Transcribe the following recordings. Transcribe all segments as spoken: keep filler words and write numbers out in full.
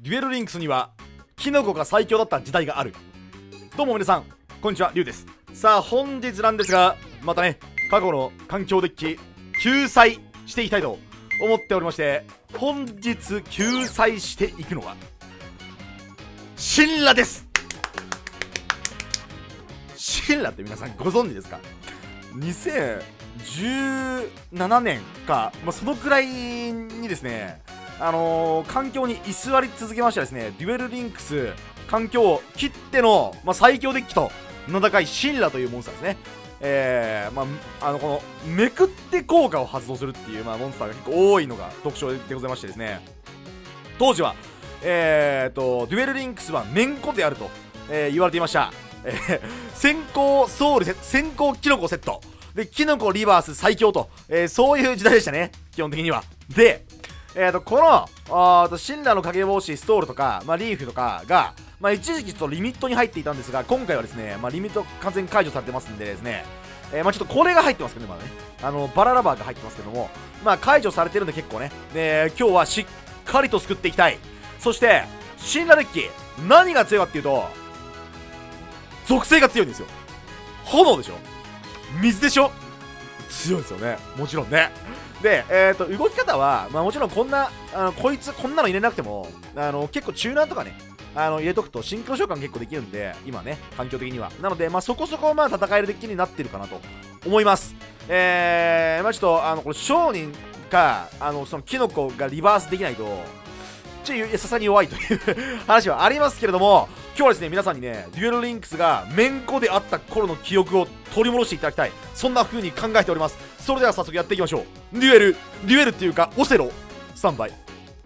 デュエルリンクスにはキノコが最強だった時代がある。どうも皆さんこんにちは、リュウです。さあ本日なんですが、またね過去の環境デッキ救済していきたいと思っておりまして、本日救済していくのは神羅です。神羅って皆さんご存知ですか？にせんじゅうななねんか、まあ、そのくらいにですね、あのー、環境に居座り続けましたですね、デュエルリンクス環境切っての、まあ、最強デッキと名高い神羅というモンスターですね。えー、まあ、あのこのめくって効果を発動するっていう、まあ、モンスターが結構多いのが特徴でございましてですね、当時はえーとデュエルリンクスはめんこであると、えー、言われていました。えー、先行ソウルセ先行キノコセットでキノコリバース最強と、えー、そういう時代でしたね、基本的には。で、えーとこのあと神羅の影帽子ストールとか、まあ、リーフとかが、まあ、一時期ちょっとリミットに入っていたんですが、今回はですね、まあ、リミット完全に解除されてますんでですね、えー、まあちょっとこれが入ってますけどね、まだね、あのバララバーが入ってますけども、まあ解除されてるんで結構ね、で今日はしっかりと救っていきたい。そして神羅デッキ何が強いかっていうと、属性が強いんですよ。炎でしょ、水でしょ、強いですよね、もちろんね。で、えーと動き方は、まあ、もちろんこんなあのこいつこんなの入れなくても、あの結構チューナーとかね、あの入れとくとシンクロ召喚結構できるんで、今ね環境的にはなので、まあ、そこそこまあ戦えるデッキになってるかなと思います。えー、まあちょっとあのこれ商人かあのそのキノコがリバースできないとちょっとさすがに弱いという話はありますけれども、今日はですね皆さんにねデュエルリンクスがめんこであった頃の記憶を取り戻していただきたい、そんな風に考えております。それでは早速やっていきましょう。デュエルデュエルっていうかオセロスタンバイ。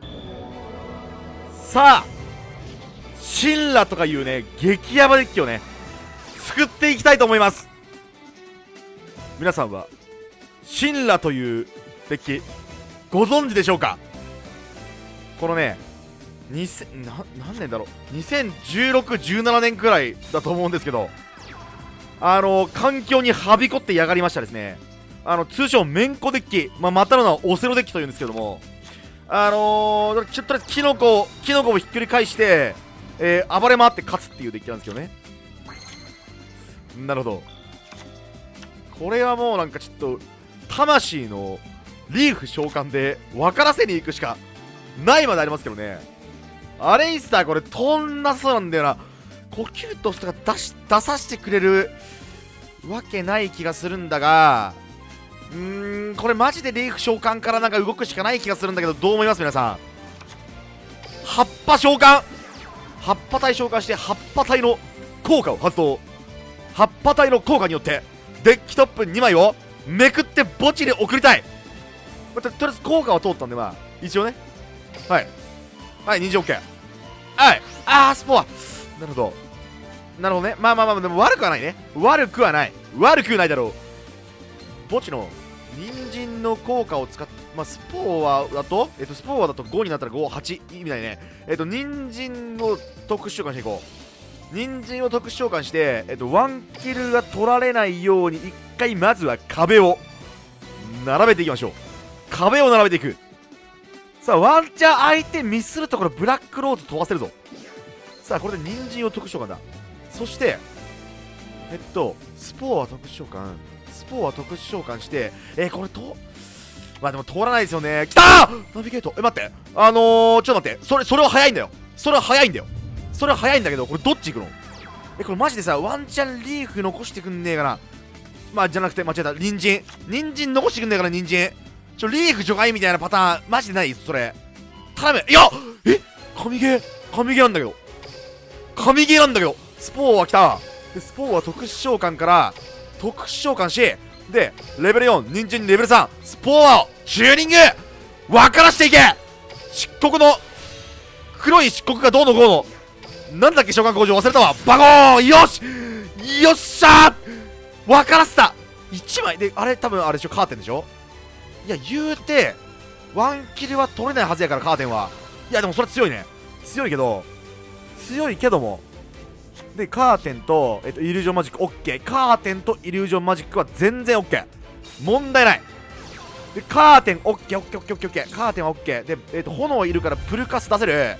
さあ神羅とかいうね激ヤバデッキをね作っていきたいと思います。皆さんは神羅というデッキご存知でしょうか？このねにせんな何年だろう、にせんじゅうろく、じゅうななねんくらいだと思うんですけど、あの環境にはびこってやがりましたですね。あの通称めんこデッキ、まあ、またの名はオセロデッキというんですけども、あのー、ちょっとキノコキノコをひっくり返してえー、暴れ回って勝つっていうデッキなんですけどね。なるほど、これはもうなんかちょっと魂のリーフ召喚で分からせに行くしかないまでありますけどね。アレイスターこれ飛んなそうなんだよな。呼吸トスとか出し出させてくれるわけない気がするんだが、うーんこれマジでリーフ召喚からなんか動くしかない気がするんだけど、どう思います皆さん？葉っぱ召喚、葉っぱ体召喚して葉っぱ体の効果を発動。葉っぱ体の効果によってデッキトップにまいをめくって墓地に送りたい。と, とりあえず効果は通ったんで、まあ一応ね、はいはい、人参 OK、 はいあースポア、なるほどなるほどね、まあまあまあでも悪くはないね、悪くはない悪くないだろう。墓地の人参の効果を使って、まあ、スポーアだと、えっと、スポーアだとごになったらご、はち、いいみたいね。えっと、人参を特殊召喚していこう。人参を特殊召喚して、えっと、ワンキルが取られないように、一回まずは壁を並べていきましょう。壁を並べていく。さあ、ワンチャン相手ミスるところ、ブラックローズ飛ばせるぞ。さあ、これで人参を特殊召喚だ。そして、えっと、スポーア特殊召喚。スポーは特殊召喚して、えー、これと、まあでも通らないですよね。きたーナビゲート、え、待って、あのー、ちょっと待って、それ、それは早いんだよ。それは早いんだよ。それは早いんだけど、これどっち行くの？え、これマジでさ、ワンチャンリーフ残してくんねえかな。まあ、じゃなくて、間違えた、人参。人参残してくんねえかな、人参。ちょ、リーフ除外みたいなパターン、マジでないそれ。頼む。いやえ神ゲー、神ゲーなんだけど。神ゲーなんだけど。スポーは来た。で、スポーは特殊召喚から、特殊召喚し、でレベルよん、人参レベルさん、スポーアをチューニング分からしていけ。漆黒の黒い漆黒がどうのこうの、なんだっけ召喚工場忘れたわ。バゴーン、よしよっしゃー分からせた。いちまいで、あれ多分あれでしょ、カーテンでしょ。いや言うてワンキルは取れないはずやから、カーテンは。いやでもそれ強いね、強いけど強いけどもで、カーテンと、えっと、イリュージョンマジック OK。 カーテンとイリュージョンマジックは全然 OK、 問題ない。でカーテン OKOKOKOK、 カーテンは OK で、えっと、炎いるからプルカス出せる。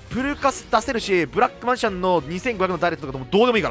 プルカス出せるし、ブラックマジシャンのにせんごひゃくのダイレクトとかでもどうでもいいから。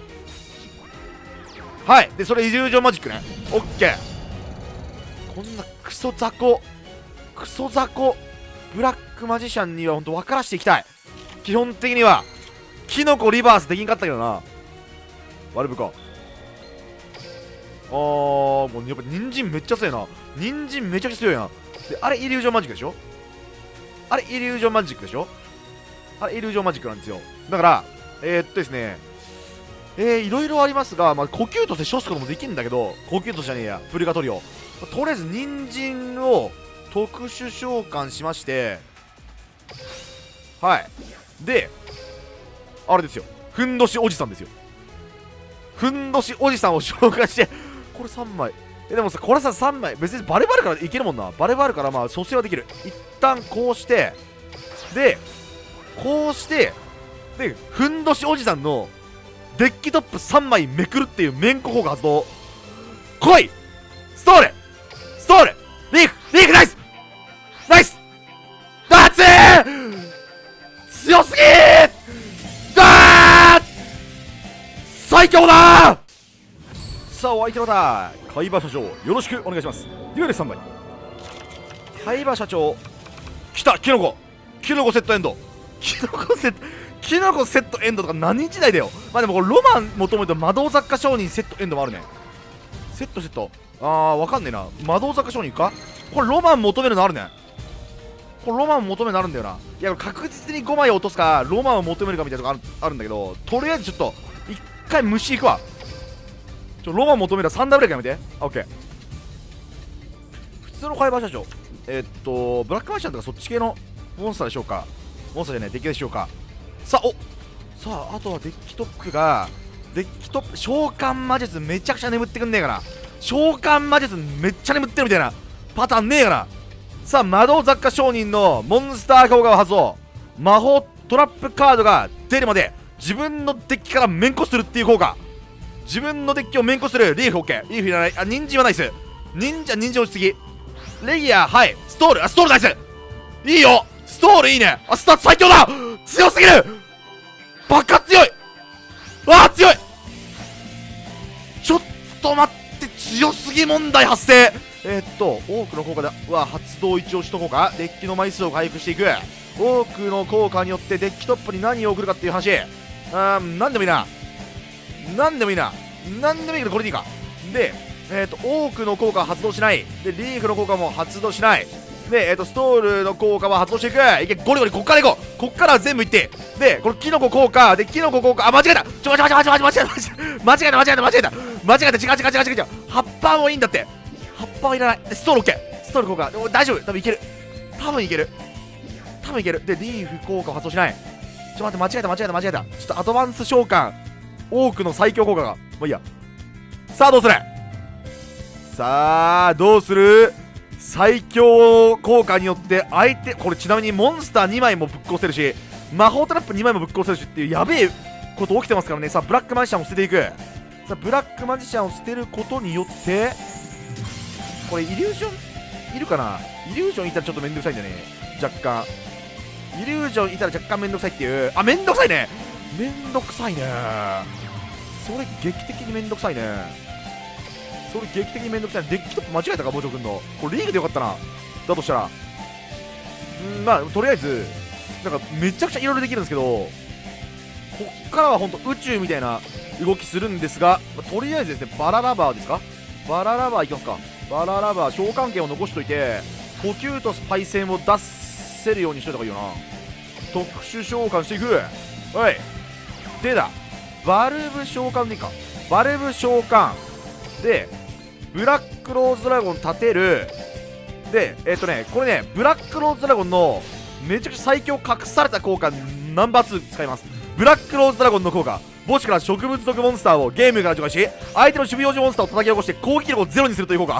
はい。で、それイリュージョンマジックね。オッケー。こんなクソ雑魚、クソ雑魚、ブラックマジシャンにはほんと分からしていきたい。基本的には、キノコリバースできんかったけどな。ワルブか。あー、もうやっぱ人参めっちゃ強いな。人参めちゃくちゃ強いな。で、あれイリュージョンマジックでしょ。あれイリュージョンマジックでしょ。あれイリュージョンマジックなんですよ。だから、えー、っとですね、えー、いろいろありますが、まあ、呼吸として処すこともできるんだけど、呼吸としてじゃねえや、プリガトリオ。とりあえず、人参を特殊召喚しまして、はい。で、あれですよ、ふんどしおじさんですよ。ふんどしおじさんを召喚して、これさんまい。え、でもさ、これさ、さんまい、別にバレバレからいけるもんな。バレバレから、まあ、蘇生はできる。一旦こうして、で、こうして、で、ふんどしおじさんの、デッキトップさんまいめくるっていうメンコ効果発動。来いストールストールリーフリーフナイスナイスダーツー強すぎーダー最強だー。さあ、お相手のだ海馬社長、よろしくお願いします。デュエルさんまい。海馬社長、来たキノコキノコセットエンドキノコセットキノコセットエンドとか何時代だよ。まあでもこれロマン求めると魔導雑貨商人セットエンドもあるね。セットセットあーわかんねえな。魔導雑貨商人かこれロマン求めるのあるね。これロマン求めるのあるんだよな。いや確実にごまい落とすかロマンを求めるかみたいなとこあるあるんだけど、とりあえずちょっと一回虫いくわ。ちょロマン求めるはさんダブルやめて。オッケー。普通の海馬社長、えー、っとブラックマジシャンとかそっち系のモンスターでしょうか。モンスターじゃないデッキでしょうか。さあ、おさあ、あとはデッキトップが、デッキトップ、召喚魔術めちゃくちゃ眠ってくんねえから。召喚魔術めっちゃ眠ってるみたいなパターンねえから。さあ、魔導雑貨商人のモンスター効果を発動。魔法トラップカードが出るまで自分のデッキからメンコするっていう効果。自分のデッキをメンコする。リーフ OK。リーフいらない。あ、人参はナイス。忍者、忍者落ちすぎ。レギュラー、はい。ストール、あ、ストールナイス。いいよストールいいね。あ、スタート最強だ強すぎるバカ強いあー強いちょっと待って強すぎ問題発生。えー、っと多くの効果では発動一応しとこうか。デッキの枚数を回復していく。多くの効果によってデッキトップに何を送るかっていう話。あーなんでもいいななんでもいいななんでもいいけどこれでいいか。でえー、っと多くの効果は発動しない。でリーフの効果も発動しない。で、えー、とストールの効果は発動していく。いけゴリゴリこっからいこう。こっから全部いって。でこれキノコ効果でキノコ効果あ間違えたちょ間違えた間違えた間違えた間違えた間違えた間違えた間違えた違う違う違う違う違う葉っぱもいいんだって。葉っぱはいらない。ストール OK ストール効果大丈夫多分いける多分いける多分いける。でリーフ効果は発動しない。ちょっと待って間違えた間違えた間違えた。ちょっとアドバンス召喚多くの最強効果がもういいや。さあどうするさあどうする最強効果によって相手これちなみにモンスターにまいもぶっ壊せるし魔法トラップにまいもぶっ壊せるしっていうやべえこと起きてますからね。さあブラックマジシャンを捨てていく。さあブラックマジシャンを捨てることによってこれイリュージョンいるかな。イリュージョンいたらちょっとめんどくさいんだよね若干。イリュージョンいたら若干めんどくさいっていう。あめんどくさいねめんどくさいねそれ劇的にめんどくさいねそれ劇的にめんどくさい。デッキトップ間違えたかボジョ君のこれリーグでよかったな。だとしたらんまあとりあえずなんかめちゃくちゃいろいろできるんですけどこっからはほんと宇宙みたいな動きするんですが、まあ、とりあえずですねバララバーですか。バララバーいきますか。バララバー召喚権を残しといて呼吸とパイセンを出せるようにしといた方がいいよな。特殊召喚していく。はいでだバルブ召喚でいいか。バルブ召喚でブラックローズドラゴン立てる。でえっ、ー、とねこれねブラックローズドラゴンのめちゃくちゃ最強隠された効果ナンバーツー使います。ブラックローズドラゴンの効果墓地から植物毒モンスターをゲームから除外し相手の守備表示モンスターを叩き起こして攻撃力をゼロにするという効果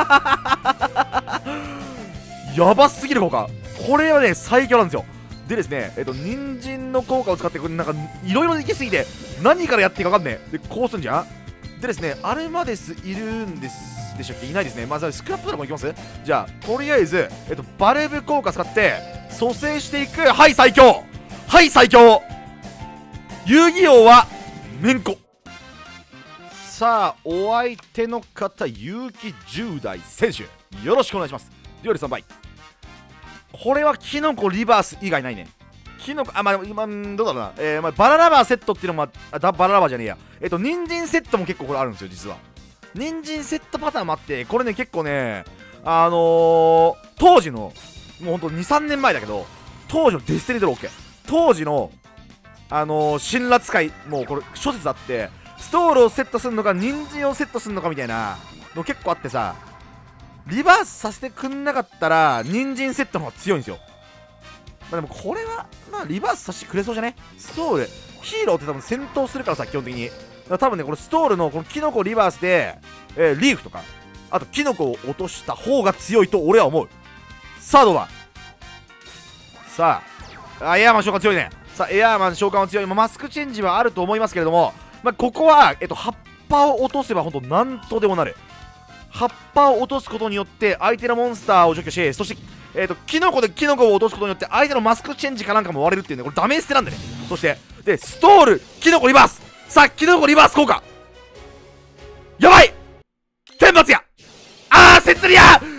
やばすぎる効果。これはね最強なんですよ。でですねえっ、ー、と人参の効果を使ってこれなんかいろいろできすぎて何からやっていいか分かんねえ。でこうすんじゃん。でですねアルマデスいるんですでしたっけ。いないですね。まず、あ、スクラップドラゴンいきます。じゃあとりあえず、えっと、バルブ効果使って蘇生していく。はい最強はい最強。遊戯王はめんこ。さあお相手の方結城十代選手よろしくお願いします。デュエルさんばい。これはキノコリバース以外ないね。キノコあまあ今どうだろうな、えーまあ、バララバーセットっていうのもあだバララバーじゃねえやえっ、と人参セットも結構これあるんですよ実は。人参セットパターンもあってこれね結構ねあのー、当時のもうほんとにさんねんまえだけど当時のデスティニードロー OK 当時のあのー、辛辣会もうこれ諸説あってストールをセットするのか人参をセットするのかみたいなの結構あってさリバースさせてくんなかったら人参セットの方が強いんですよ。まあ、でもこれはまあリバースさせてくれそうじゃね。ストールヒーローって多分戦闘するからさ基本的にだから多分ねこれストールのこのキノコリバースで、えー、リーフとかあとキノコを落とした方が強いと俺は思う。さあどうだ。さああエアーマン召喚強いね。さあエアーマン召喚は強い。マスクチェンジはあると思いますけれども、まあ、ここは、えっと、葉っぱを落とせばほんとなんとでもなる。葉っぱを落とすことによって相手のモンスターを除去し、そして、えっと、キノコでキノコを落とすことによって相手のマスクチェンジかなんかも割れるっていうね、これダメ捨てなんだね。そしてでストールキノコリバース。さあキノコリバース効果やばい天罰やあーセツリア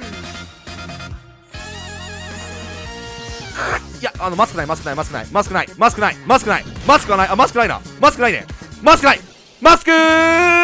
いやあのマスクないマスクないマスクないマスクないマスクないマスクないマスクがないあマスクないなマスクないねマスクないマスクー